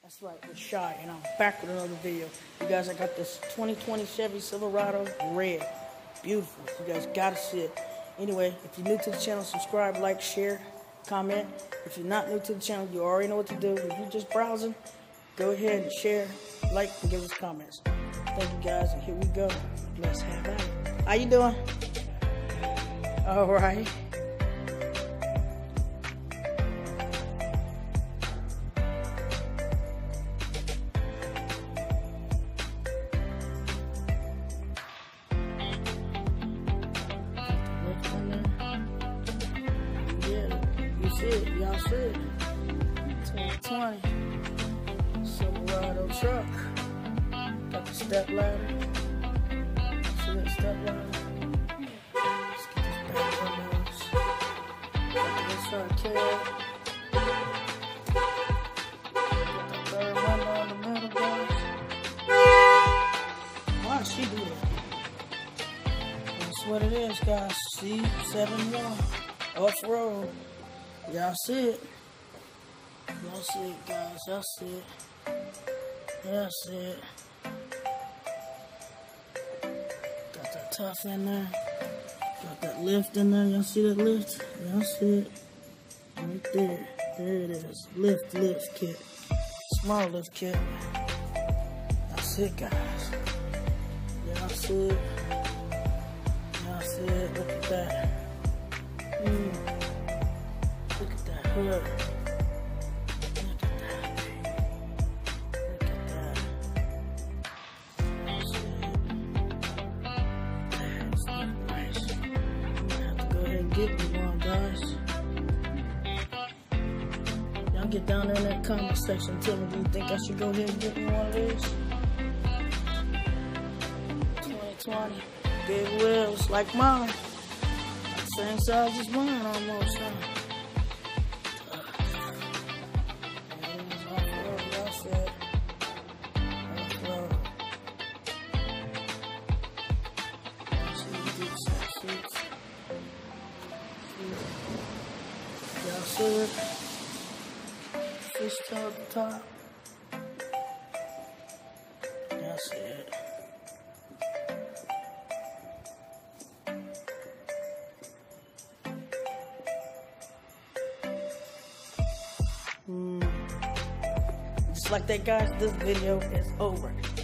That's right, we're Shy, and I'm back with another video. You guys, I got this 2020 Chevy Silverado red. Beautiful. You guys gotta see it. Anyway, if you're new to the channel, subscribe, like, share, comment. If you're not new to the channel, you already know what to do. If you're just browsing, go ahead and share, like, and give us comments. Thank you guys, and here we go. Let's have at it. How you doing? All right. You see it, y'all see it. 2020 Silverado truck. Got the step ladder. See that step ladder? Let's get this back windows. Got the inside cab. Got the third window in the middle, guys. Why did she do that? That's what it is, guys. C71 off-road. Y'all see it. Y'all see it, guys. Y'all see it. Y'all see it. Got that tough in there. Got that lift in there. Y'all see that lift? Y'all see it. Right there. There it is. Lift kit. Small lift kit. Y'all see it, guys. Y'all see it. Y'all see it. Look at that. Look at that hood. Look at that. Look at that. That's it. That's not nice. I'm gonna have to go ahead and get me one, guys. Y'all get down there in that comment section and tell me, do you think I should go ahead and get me one of these? 2020. Big wheels like mine. Same size as mine almost, huh? Y'all see it? Fish tail at the top. Y'all see it? Just like that, guys, this video is over.